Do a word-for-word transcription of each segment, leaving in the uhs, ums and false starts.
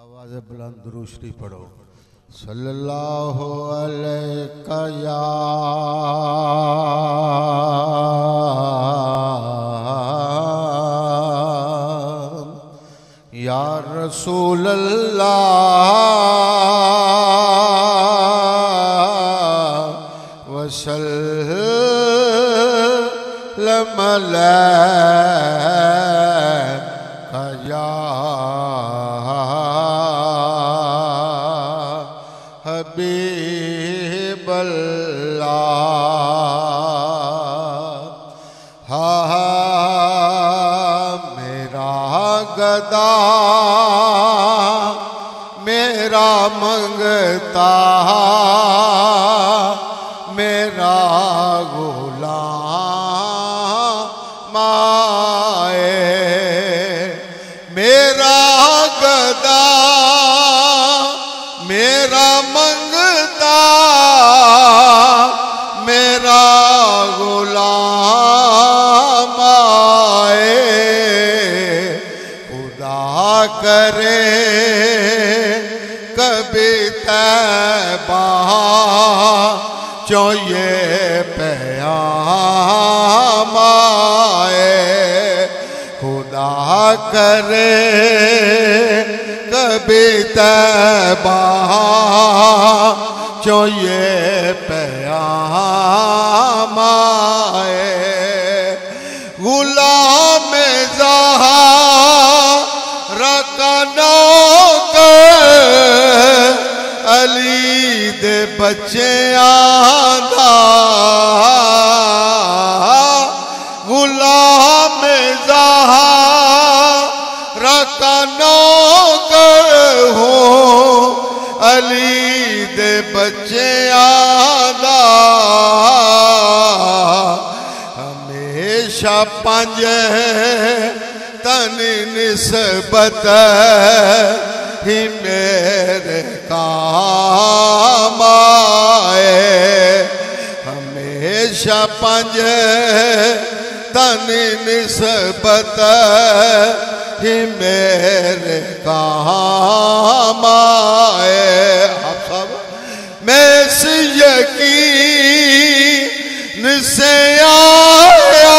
आवाज़ बुलंद दुरूद शरीफ पढ़ो। सल्लल्लाहु अलैका या या रसूल अल्लाह वसल्लम अलैका या हबीब अल्लाह। हा मेरा गदा मेरा मंगता मेरा गुलाम आए। मेरा गदा मेरा मंगता मेरा गुलाम आए। खुदा करे कभी तैबा जो ये प्याम आए। खुदा करे कभी तैबा जो ये प्याम आए। गुलाम ज़हरा का नौकर अली दे बच्चे आदा। गुलाम ज़हरा का नौकर हो अली दे बच्चे आदा। हमेशा पंज तन निस्बत ही मेरे काम आए। हमेशा पंज तन निस्बत ही मेरे काम आए। आप सब मैं इस यकीन से आया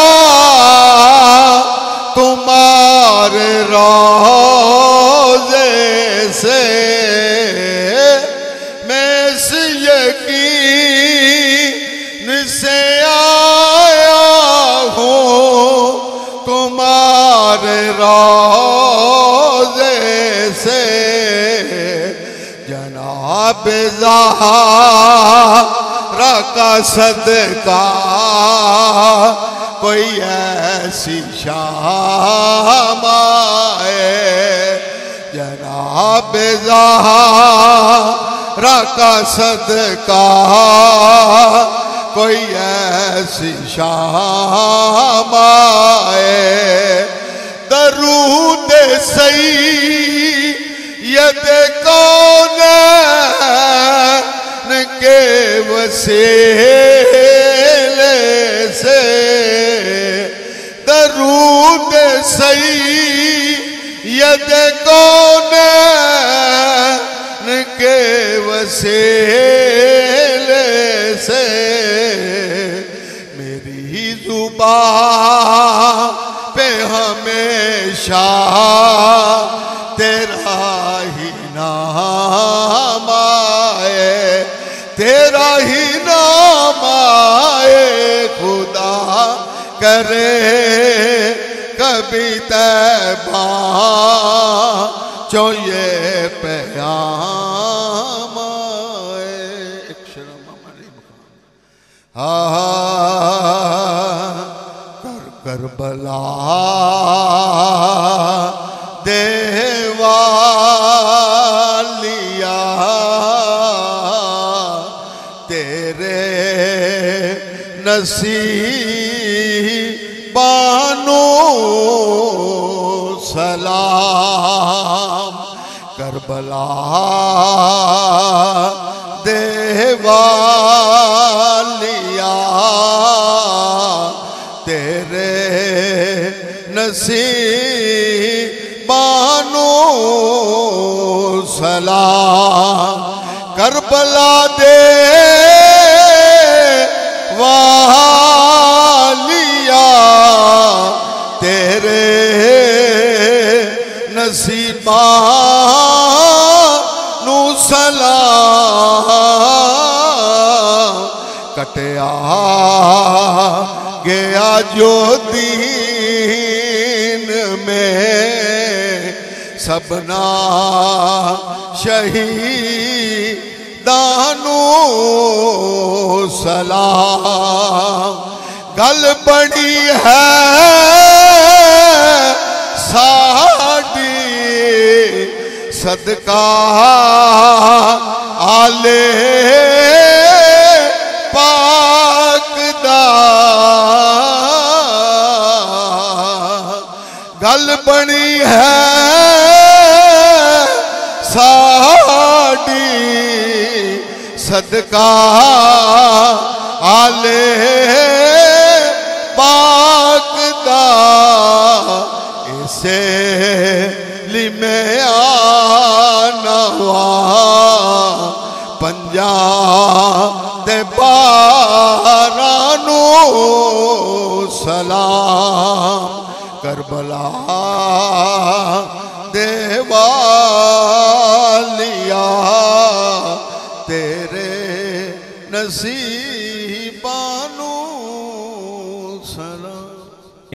तुम्हारे रोज़े से। मैं इस यकीन से आया हूँ तुम्हारे रोज़े से। जनाब ज़हरा का सदका कोई ऐसी शाम आए। जनाब ज़हरा का सदका कोई ऐसी शाम आए। दरूद सैयद कौनैन के वसीले से। दरूद सैयद कौनैन के वसीले से। मेरी ज़ुबान पे हमेशा तेरा ही नाम आए। तेरा ही नाम आए। खुदा करे कभी तैबा जो ये प्याम आए। एक शर्म हाँ कर करबला देवालिया तेरे नसीबानो सलाम। करबला देवालिया तेरे नसीबानो सलाम। करबला दे वालिया तेरे नसीबा नू सलाम। कटिया गया जो दीन में सबना शहीदानू सलाम। गल बड़ी है साड़ी सदका आले पाक दा। गल बनी है साड़ी सदका आले पाक दा। इसे ली में आना पंजा ते बारानू सलाम। करबला देवालिया तेरे नसीब